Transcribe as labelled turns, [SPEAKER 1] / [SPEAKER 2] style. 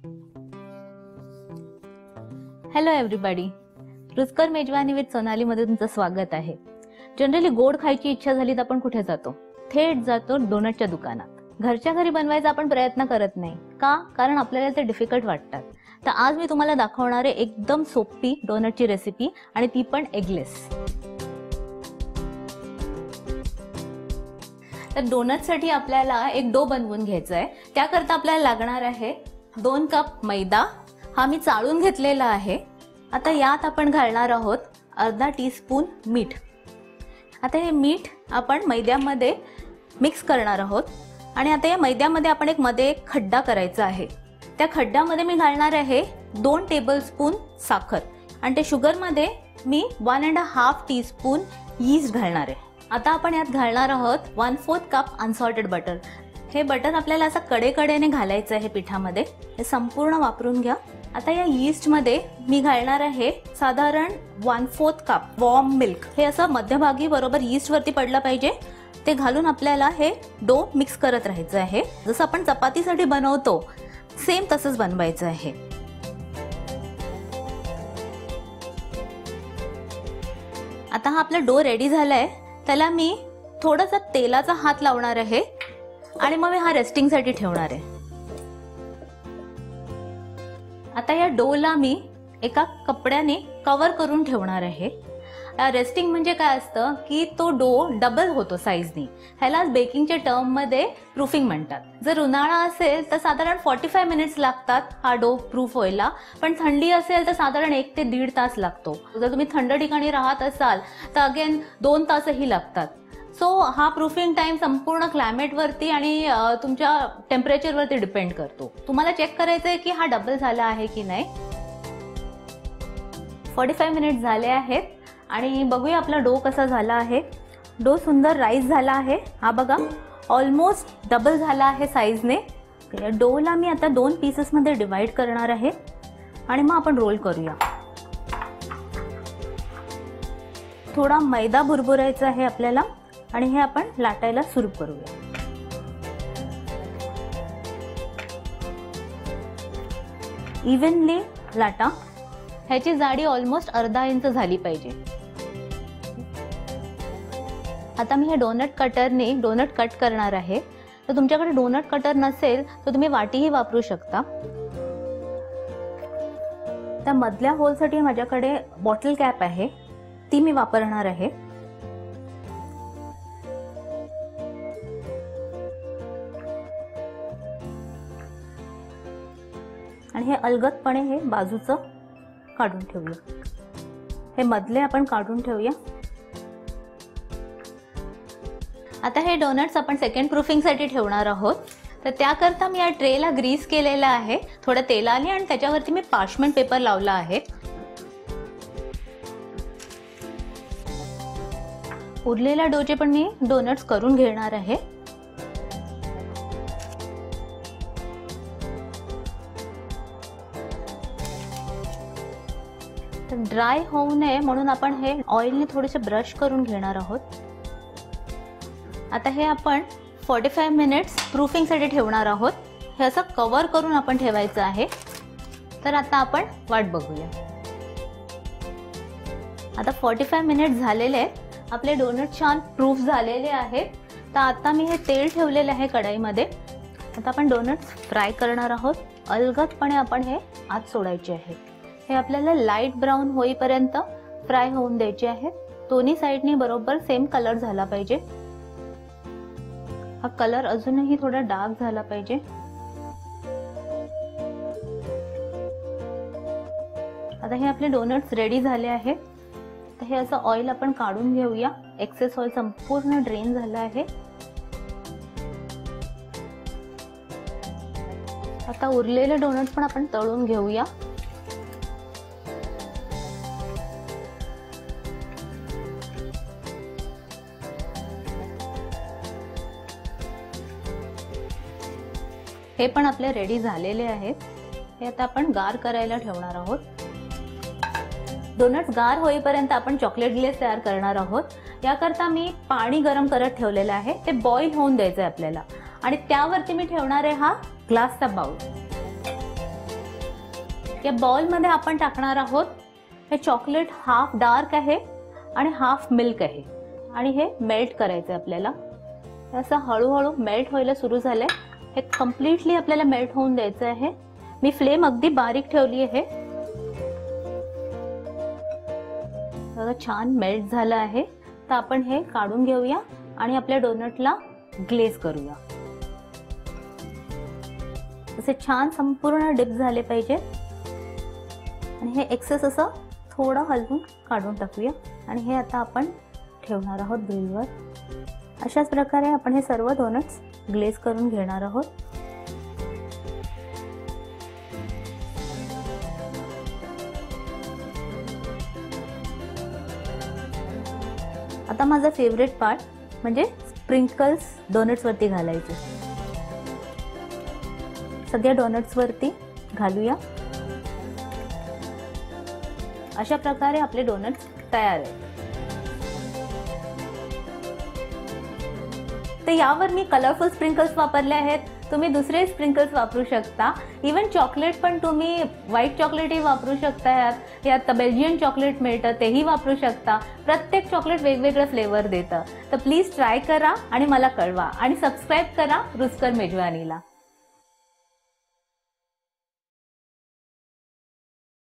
[SPEAKER 1] Hello everybody, रुचकर मेजवानी with Sonali मध्ये तुमचं स्वागत आहे. जनरली गोड खायची इच्छा झाली तर आपण कुठे जातो? थेट जातो डोनटच्या दुकानात. घरच्या घरी बनवायचा आपण प्रयत्न करत नाही का? कारण आपल्याला ते डिफिकल्ट वाटतात. तर आज मी तुम्हाला दाखवणार आहे एकदम सोपी डोनटची रेसिपी, आणि ती पण एगलेस. तर डोनटसाठी आपल्याला एक डो बनवून घ्यायचा आहे. त्याकरता आपल्याला लागणार आहे 2 कप मैदा. हा मी चाळून घेतलेला आहे. आता यात आपण घालणार आहोत अर्धा टीस्पून मीठ. आता हे मीठ आपण मैद्यामध्ये मिक्स करणार आहोत. आणि आता या मैद्यामध्ये आपण एक खड्डा करायचा आहे. त्या खड्ड्यामध्ये मी घालणार आहे 2 टेबलस्पून साखर, आणि त्या शुगरमध्ये मी 1.5 टीस्पून यीस्ट घालणार आहे. आता आपण यात घालणार आहोत 1/4 कप अनसॉल्टेड बटर. हे बटर आपल्याला असं कडेकडेने घालायचं आहे पिठामध्ये. हे संपूर्ण वापरून घ्या. आता या यीस्ट मध्ये मी घालणार आहे साधारण 1/4 कप वॉर्म मिल्क. हे असं मध्यभागी बरोबर यीस्ट वरती पडलं पाहिजे. ते घालून आपल्याला हे डो मिक्स करत राहायचं आहे. जसं आपण चपातीसाठी बनवतो सेम तसंच बनवायचं आहे. आता हा आपला डो रेडी झालाय. त्याला मी थोडासा तेलाचा हात लावणार आहे आणि मग मी हा रेस्टिंग साठी ठेवणार आहे. आता या डोला मी एका कपड्याने कव्हर करून ठेवणार आहे. रेस्टिंग म्हणजे काय असतं की तो डो डबल होतो साईजनी. ह्याला बेकिंगच्या टर्म मध्ये प्रूफिंग म्हणतात. जर उन्हाळा असेल तर साधारण 45 मिनिट्स लागतात हा डो प्रूफ व्हायला, पण थंडी असेल तर साधारण 1 ते 1.5 तास लागतो. जर तुम्ही थंड ठिकाणी राहत असाल तर अगेन 2 तासही लागतात. सो हा प्रूफिंग टाइम संपूर्ण क्लायमेट वरती आणि तुमच्या टेम्परेचर वरती डिपेंड करतो. तुम्हाला चेक करायचं आहे की हा डबल झाला आहे की नाही. 45 मिनिट झाले आहेत आणि बघूया आपला डो कसा झाला आहे. डो सुंदर राईस झाला आहे. हा बघा, ऑलमोस्ट डबल झाला आहे साईजने. या डोला मी आता 2 पीसेस मध्ये डिवाइड करणार आहे आणि मग आपण रोल करूया. थोडा मैदा भुरभुरायचा आहे आपल्याला आणि हे आपण लाटायला सुरू करूया. इव्हनली लाटा. ह्याची जाडी ऑलमोस्ट अर्धा इंच झाली पाहिजे. आता मी हे डोनट कटरने डोनट कट करणार आहे. तर तुमच्याकडे डोनट कटर नसेल तर तुम्ही वाटीही वापरू शकता. त्या मधल्या होलसाठी माझ्याकडे बॉटल कॅप आहे, ती मी वापरणार आहे. आणि हे अलगदपणे हे बाजूचं काढून ठेवूया. हे मधले आपण काढून ठेवूया. आता हे डोनट्स आपण सेकंड प्रूफिंग साठी ठेवणार आहोत. तर त्याकरता मी या ट्रेला ग्रीस केलेला आहे थोडं तेलाने, आणि त्याच्यावरती मी पार्चमेंट पेपर लावला आहे. उरलेल्या डोचे पण मी डोनट्स करून घेणार आहे. ड्राय होऊ नये म्हणून आपण हे ऑइलने थोडेसे ब्रश करून घेणार आहोत. आता हे आपण 45 मिनिट्स प्रूफिंग साठी ठेवणार आहोत. हे असं कव्हर करून आपण ठेवायचं आहे. तर आता आपण वाट बघूया. आता 45 मिनिट्स झालेले आहेत. आपले डोनट छान प्रूफ झालेले आहेत. तर आता मी हे तेल ठेवलेले आहे कढईमध्ये. आता आपण डोनट्स फ्राय करणार आहोत. अलगदपणे आपण हे आत सोडायचे आहे. हे आपल्याला लाईट ब्राऊन होईपर्यंत फ्राय होऊन द्यायचे आहे. दोन्ही साईडनी बरोबर सेम कलर झाला पाहिजे. हा कलर अजूनही थोडा डार्क झाला पाहिजे. आता हे आपले डोनट्स रेडी झाले आहेत. तर हे असं ऑइल आपण काढून घेऊया. एक्सेस ऑइल संपूर्ण ड्रेन झालं आहे. आता उरलेले डोनट्स पण आपण तळून घेऊया. हे पण आपले रेडी झालेले आहेत. हे आता आपण गार करायला ठेवणार आहोत. डोनट्स गार होईपर्यंत आपण चॉकलेट ग्लेझ तयार करणार आहोत. याकरता मी पाणी गरम करत ठेवलेलं आहे. ते बॉईल होऊन द्यायचं आहे आपल्याला. आणि त्यावरती मी ठेवणार आहे हा ग्लासचा बाउल. या बाउलमध्ये आपण टाकणार आहोत हे चॉकलेट हाफ डार्क आहे आणि हाफ मिल्क आहे आणि हे मेल्ट करायचं आहे आपल्याला. असं हळूहळू मेल्ट व्हायला सुरू झालंय. हे कम्प्लिटली आपल्याला मेल्ट होऊन द्यायचं आहे. मी फ्लेम अगदी बारीक ठेवली आहे. छान मेल्ट झालं आहे. तर आपण हे काढून घेऊया आणि आपल्या डोनटला ग्लेज करूया. असे छान संपूर्ण डिप झाले पाहिजे आणि हे एक्सेस असं थोडं हलवून काढून टाकूया आणि हे आता आपण ठेवणार आहोत ग्रिलवर. अशाच प्रकारे आपण हे सर्व डोनट्स ग्लेज करून घेणार आहोत. आता माझा फेवरेट पार्ट म्हणजे स्प्रिंकल्स डोनट्स वरती घालायचे. सगळ्या डोनट्स वरती घालूया. अशा प्रकारे आपले डोनट्स तयार आहेत. तर यावर मी कलरफुल स्प्रिंकल्स वापरले आहेत. तुम्ही दुसरे स्प्रिंकल्स वापरू शकता. इवन चॉकलेट पण तुम्ही व्हाईट चॉकलेटही वापरू शकता. यात बेल्जियन चॉकलेट मिळतं तेही वापरू शकता. प्रत्येक चॉकलेट वेगवेगळं फ्लेवर देतं. तर प्लीज ट्राय करा आणि मला कळवा आणि सबस्क्राईब करा रुचकर मेजवानीला.